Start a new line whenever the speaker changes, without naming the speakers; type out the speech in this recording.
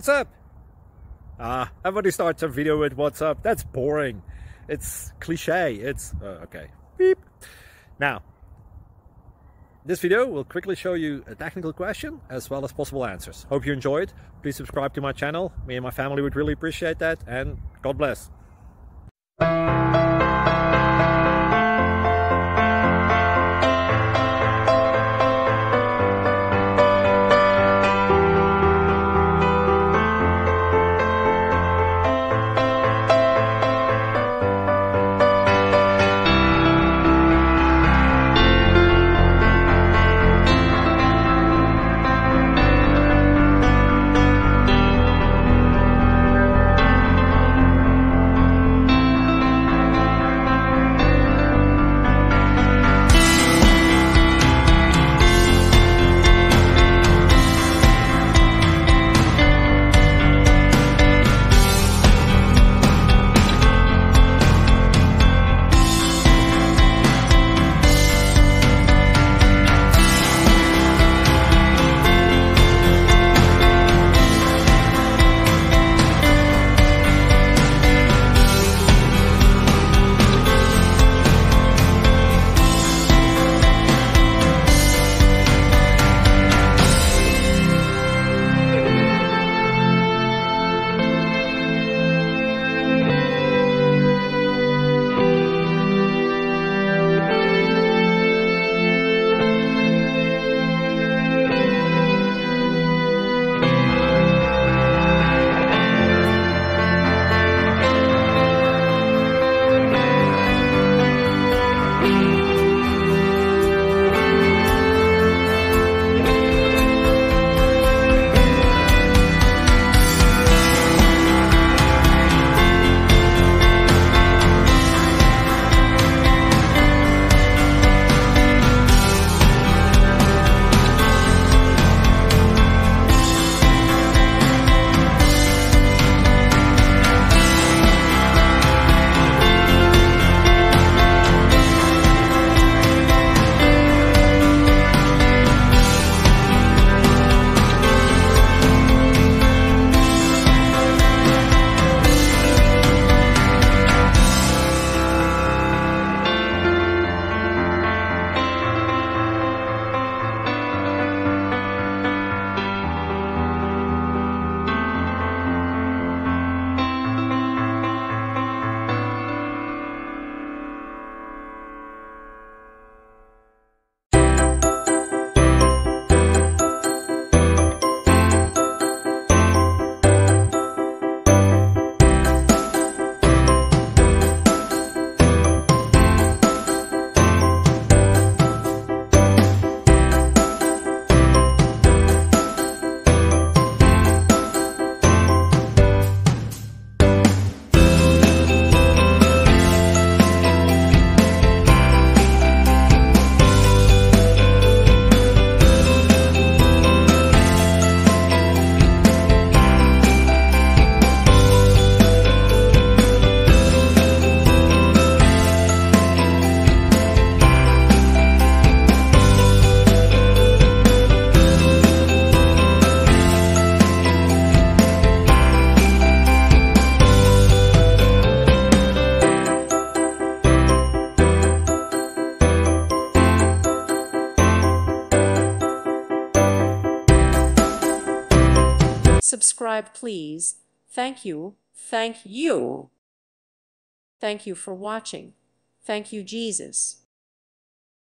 What's up? Everybody starts a video with what's up. That's boring. It's cliche. It's okay. Beep. Now, this video will quickly show you a technical question as well as possible answers. Hope you enjoyed. Please subscribe to my channel. Me and my family would really appreciate that, and God bless.
Subscribe, please. Thank you. Thank you. Thank you for watching. Thank you, Jesus.